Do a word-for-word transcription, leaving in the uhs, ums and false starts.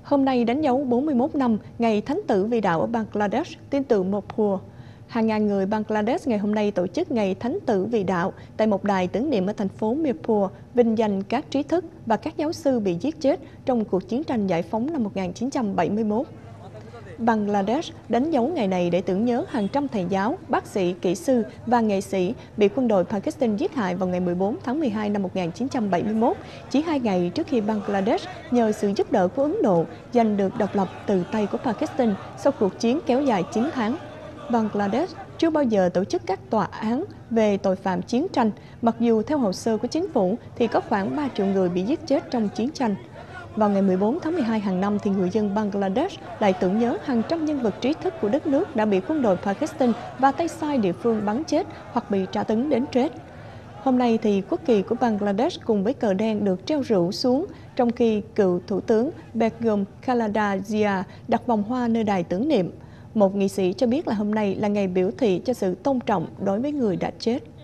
Hôm nay đánh dấu bốn mươi mốt năm ngày Thánh tử Vì đạo ở Bangladesh, tin tự Morpur. Hàng ngàn người Bangladesh ngày hôm nay tổ chức ngày Thánh tử Vì đạo tại một đài tưởng niệm ở thành phố Mirpur, vinh danh các trí thức và các giáo sư bị giết chết trong cuộc chiến tranh giải phóng năm một nghìn chín trăm bảy mươi mốt. Bangladesh đánh dấu ngày này để tưởng nhớ hàng trăm thầy giáo, bác sĩ, kỹ sư và nghệ sĩ bị quân đội Pakistan giết hại vào ngày mười bốn tháng mười hai năm một nghìn chín trăm bảy mươi mốt, chỉ hai ngày trước khi Bangladesh nhờ sự giúp đỡ của Ấn Độ giành được độc lập từ tay của Pakistan sau cuộc chiến kéo dài chín tháng. Bangladesh chưa bao giờ tổ chức các tòa án về tội phạm chiến tranh, mặc dù theo hồ sơ của chính phủ thì có khoảng ba triệu người bị giết chết trong chiến tranh. Vào ngày mười bốn tháng mười hai hàng năm, thì người dân Bangladesh lại tưởng nhớ hàng trăm nhân vật trí thức của đất nước đã bị quân đội Pakistan và tay sai địa phương bắn chết hoặc bị tra tấn đến chết. Hôm nay thì quốc kỳ của Bangladesh cùng với cờ đen được treo rủ xuống, trong khi cựu thủ tướng Begum Khaleda Zia đặt vòng hoa nơi đài tưởng niệm. Một nghị sĩ cho biết là hôm nay là ngày biểu thị cho sự tôn trọng đối với người đã chết.